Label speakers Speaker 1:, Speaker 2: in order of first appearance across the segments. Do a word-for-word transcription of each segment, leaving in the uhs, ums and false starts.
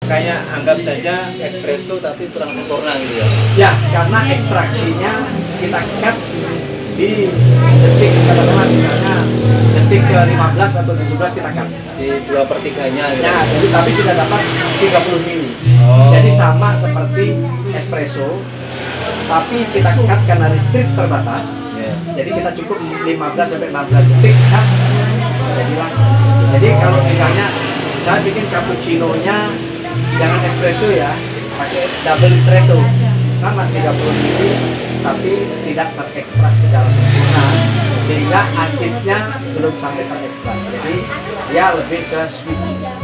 Speaker 1: Kayak anggap saja espresso tapi kurang sempurna gitu ya.
Speaker 2: Ya, karena ekstraksinya kita cut di detik katakanlah misalnya detik ke lima belas atau tujuh belas kita cut
Speaker 1: Di dua per tiganya gitu.
Speaker 2: ya, jadi tapi tidak dapat tiga puluh mili.
Speaker 1: Oh.
Speaker 2: Jadi sama seperti espresso, tapi kita cut karena restrict terbatas.
Speaker 1: Yeah.
Speaker 2: Jadi kita cukup lima belas sampai enam belas detik cut. Jadilah. Jadi kalau misalnya saya bikin cappuccino-nya jangan espresso ya, pakai double ristretto sama tiga puluh mili, tapi tidak terekstrak secara sempurna sehingga asidnya belum sampai terekstrak. Jadi dia lebih ke sweet.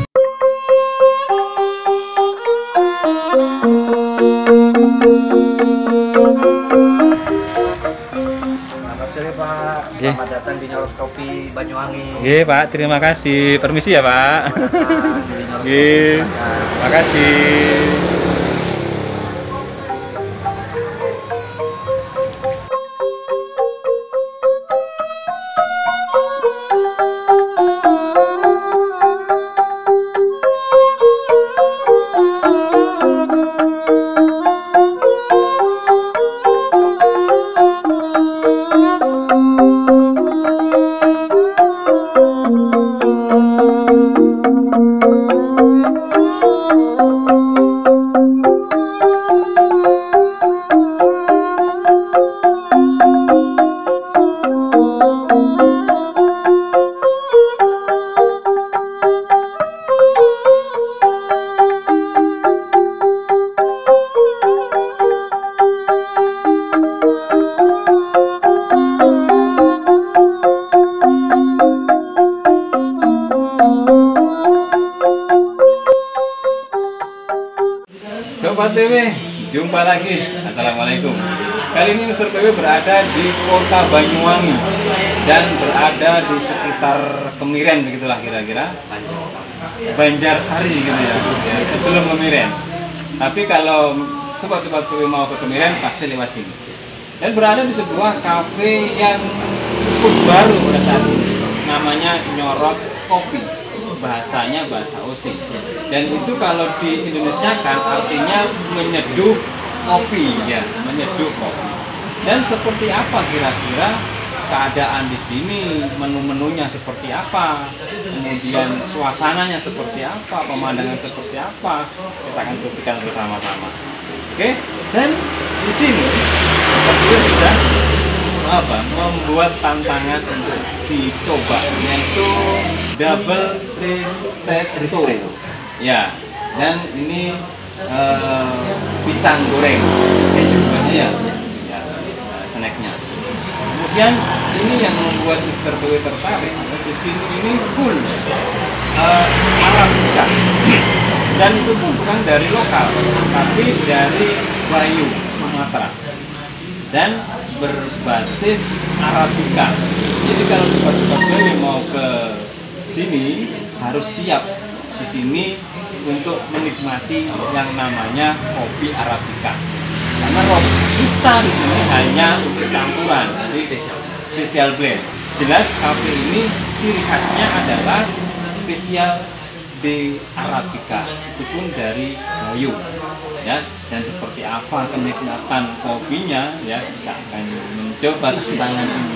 Speaker 2: Selamat sore Pak, selamat datang di Nyoros Kopi Banyuwangi.
Speaker 1: Oke Pak, terima kasih. Permisi ya Pak. Oke, terima kasih. Sobat P W, jumpa lagi. Assalamualaikum. Kali ini Mister P W berada di kota Banyuwangi dan berada di sekitar Kemiren, begitulah kira-kira. Banjarsari gitu ya, ya sebelum Kemiren. Tapi kalau sobat-sobat P W mau ke Kemiren pasti lewat sini. Dan berada di sebuah kafe yang cukup baru pada saat ini. Namanya Nyorot Kopi. Bahasanya bahasa Osing, dan itu kalau di Indonesia kan artinya menyeduh kopi ya, menyeduh kopi. Dan seperti apa kira-kira keadaan di sini, menu-menunya seperti apa, kemudian suasananya seperti apa, pemandangan seperti apa, kita akan buktikan bersama-sama. Oke, dan di sini sepertinya sudah apa membuat tantangan untuk dicoba, yaitu double ristretto ya, dan ini uh, pisang goreng kejunya ya, ya uh, snacknya. Kemudian ini yang membuat Mister P W tertarik, di sini ini full uh, Arabica dan itu pun bukan dari lokal tapi dari Bayu, Sumatera, dan berbasis Arabica. Jadi kalau sobat-sobat P W mau ke sini harus siap di sini untuk menikmati yang namanya kopi Arabica. Karena robusta di sini hanya untuk campuran, jadi special blend. Jelas kafe ini ciri khasnya adalah spesial de Arabica, itu pun dari Bayu. Ya, dan seperti apa kenikmatan kopinya ya, kita akan mencoba tantangan ini.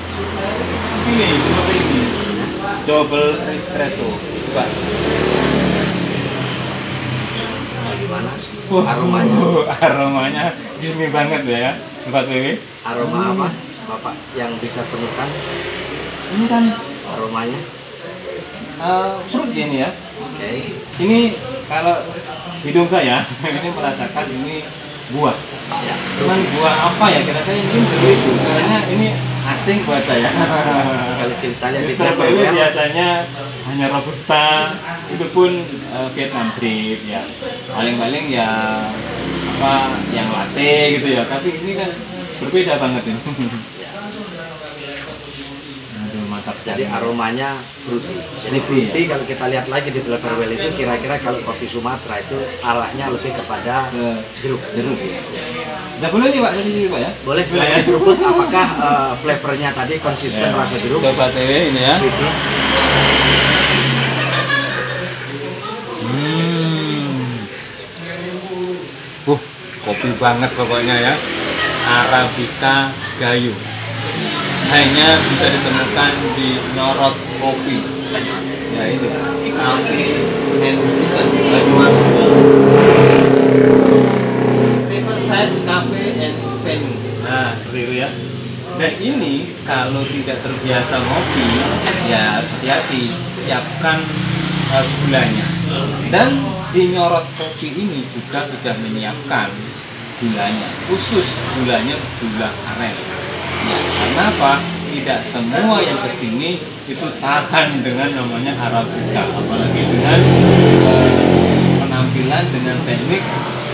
Speaker 1: Ini seperti ini, double ristretto. Coba.
Speaker 2: Gimana?
Speaker 1: Wah,
Speaker 2: Aromanya?
Speaker 1: aromanya gini banget ya, Sobat P W.
Speaker 2: Aroma apa, Bapak yang bisa temukan?
Speaker 1: Ini kan
Speaker 2: Aromanya?
Speaker 1: uh, fruit ini ya.
Speaker 2: Oke. Okay.
Speaker 1: Ini kalau hidung saya ini merasakan ini buah.
Speaker 2: Ya.
Speaker 1: Cuman buah apa ya kira-kira, mungkin begitu. Karena ini asing buat saya.
Speaker 2: Kalau kita lihat di
Speaker 1: Mister P W biasanya hanya robusta, itu pun uh, Vietnam drip ya. Paling-paling ya apa yang latte gitu ya. Tapi ini kan berbeda banget ini. Aduh, mantap sekali.
Speaker 2: Jadi aromanya fruity. Jadi
Speaker 1: Fruity,
Speaker 2: fruity
Speaker 1: ya.
Speaker 2: kalau kita lihat lagi di Flavor Well itu kira-kira kalau kopi Sumatera itu arahnya lebih kepada
Speaker 1: Ke
Speaker 2: jeruk.
Speaker 1: jeruk ya. Bisa boleh nih Pak, tadi Pak ya?
Speaker 2: Boleh
Speaker 1: Boleh
Speaker 2: saya seruput apakah uh, flavornya tadi konsisten
Speaker 1: Ya.
Speaker 2: rasa jeruk?
Speaker 1: Sobat P W ini ya.
Speaker 2: Fruity.
Speaker 1: Hmm. kopi banget pokoknya ya. Arabica Gayo. Hanya bisa ditemukan di Nyorot Kopi. Ya ini Cafe and Kitchen Banyuwangi. Riverside Cafe and Venue. Nah, seperti itu ya. Dan ini kalau tidak terbiasa ngopi, ya hati-hati, siapkan uh, gulanya. Dan di Nyorot Kopi ini juga sudah menyiapkan gulanya, khusus gulanya gula aren. Ya, karena apa? Tidak semua yang kesini itu tahan dengan namanya Arabica, apalagi dengan uh, penampilan dengan teknik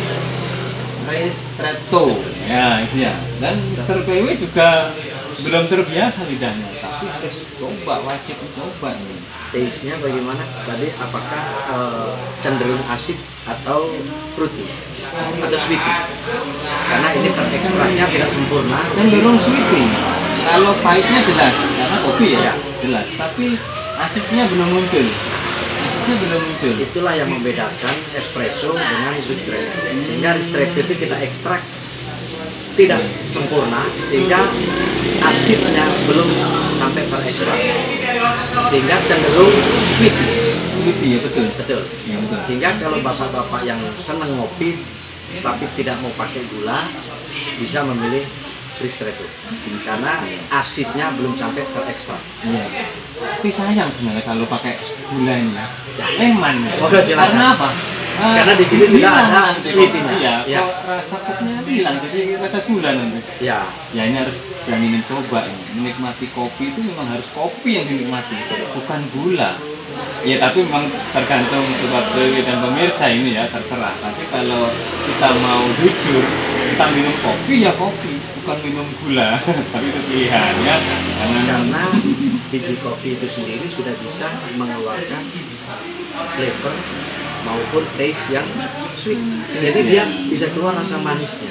Speaker 1: ristretto. Ya, itu ya. Dan mister P W juga belum terbiasa lidahnya, tapi harus coba, wajib coba nih.
Speaker 2: Taste-nya bagaimana tadi? Apakah uh, cenderung asid atau fruity atau sweety? Karena ini terekstraknya tidak sempurna.
Speaker 1: Cenderung sweety. Kalau pahitnya jelas, karena kopi ya, ya jelas. Tapi asidnya belum muncul. Asidnya belum muncul.
Speaker 2: Itulah yang membedakan espresso dengan ristretto. Sehingga ristretto itu kita ekstrak tidak sempurna, sehingga asidnya belum sampai terekstrak, sehingga cenderung sweet.
Speaker 1: Sweety ya, betul.
Speaker 2: Betul.
Speaker 1: Ya, betul.
Speaker 2: Sehingga kalau bapak-bapak yang senang ngopi tapi tidak mau pakai gula, bisa memilih ristretto karena asidnya belum sampai terekstrak.
Speaker 1: Iya. Tapi sayang sebenarnya kalau pakai gula ini. Leman. Ya.
Speaker 2: Oh, silakan.
Speaker 1: Karena apa? Uh,
Speaker 2: Karena di sini sudah ada sweety-nya.
Speaker 1: Iya,
Speaker 2: Ya.
Speaker 1: kok rasa kopinya hilang, jadi rasa gula nanti.
Speaker 2: Ya.
Speaker 1: Ya ini harus berani mencoba ini. Menikmati kopi itu memang harus kopi yang dinikmati, bukan gula. Ya tapi memang tergantung sobat P W dan pemirsa ini ya, terserah. Tapi kalau kita mau jujur, kita minum kopi ya kopi, bukan minum gula. Tapi itu pilihan ya. Jangan
Speaker 2: Karena biji kopi itu sendiri sudah bisa mengeluarkan flavor maupun taste yang sweet. Jadi dia bisa keluar rasa manisnya.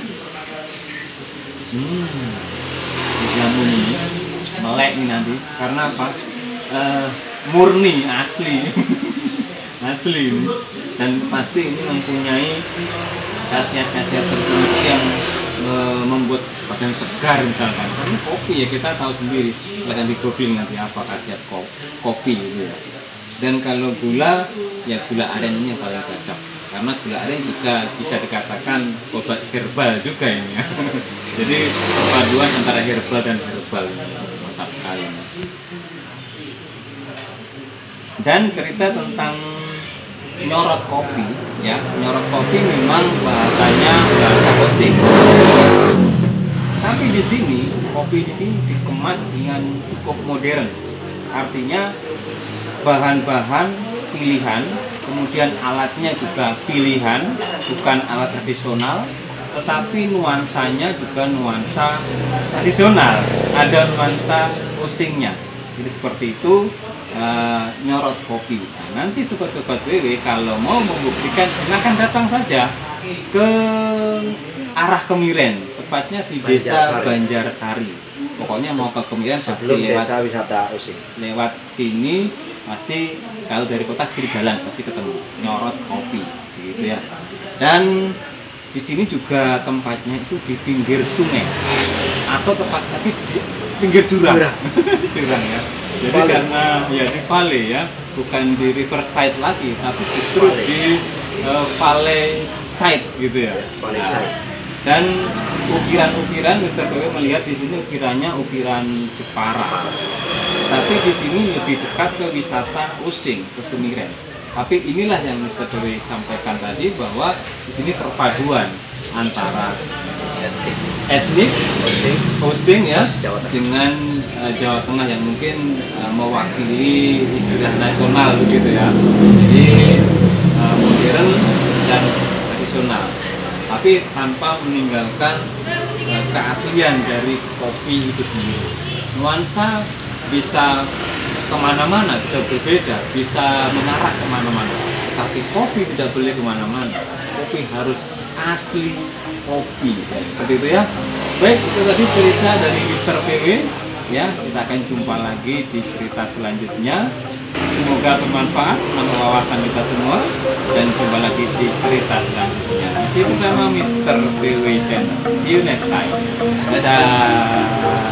Speaker 1: Hmm, jamu ini melek nih nanti. Karena apa? Uh, murni, asli, asli ini. Dan pasti ini mempunyai khasiat-khasiat tertentu yang uh, membuat badan segar misalkan. Karena kopi ya kita tahu sendiri. Silahkan di googling nanti apa khasiat kopi gitu ya. Dan kalau gula, ya gula aren ini yang paling cocok. Karena gula aren juga bisa dikatakan obat herbal juga ini ya. Jadi perpaduan antara herbal dan herbal, mantap sekali. Dan cerita tentang Nyorot Kopi, ya Nyorot Kopi memang bahasanya bahasa Osing. Tapi di sini kopi di sini dikemas dengan cukup modern. Artinya bahan-bahan pilihan, kemudian alatnya juga pilihan, bukan alat tradisional, tetapi nuansanya juga nuansa tradisional, ada nuansa Osingnya. Jadi seperti itu uh, Nyorot Kopi. Nah, nanti sobat-sobat W W kalau mau membuktikan silakan datang saja ke arah Kemiren, tepatnya di desa Banjarsari. Pokoknya mau ke Kemiren pasti lewat
Speaker 2: desa wisata Osing.
Speaker 1: Lewat sini pasti kalau dari kota kiri jalan pasti ketemu Nyorot Kopi gitu ya. Dan di sini juga tempatnya itu di pinggir sungai atau tepat tapi di pinggir jurang. Jurang ya. Jadi valley. Karena ya di valley ya, bukan di riverside lagi tapi justru valley. Di uh, valley side gitu ya.
Speaker 2: Valley
Speaker 1: nah,
Speaker 2: side.
Speaker 1: Dan ukiran-ukiran mister P W melihat di sini ukirannya ukiran Jepara. Tapi di sini lebih dekat ke wisata Osing, ke Kemiren. Tapi inilah yang mister P W sampaikan tadi bahwa di sini perpaduan antara etnik, etnik Osing ya
Speaker 2: Jawa Tengah.
Speaker 1: dengan uh, Jawa Tengah yang mungkin uh, mewakili istilah nasional begitu ya. Jadi uh, modern dan tradisional. Tapi tanpa meninggalkan uh, keaslian dari kopi itu sendiri. Nuansa bisa kemana-mana, bisa berbeda, bisa mengarah kemana-mana. Tapi kopi tidak boleh kemana-mana. Kopi harus asli kopi. Seperti itu ya. Baik, itu tadi cerita dari mister P W. Ya, kita akan jumpa lagi di cerita selanjutnya. Semoga bermanfaat menambah wawasan kita semua dan jumpa lagi di cerita selanjutnya. Masih bersama mister B W Channel. See you next time. Dadah.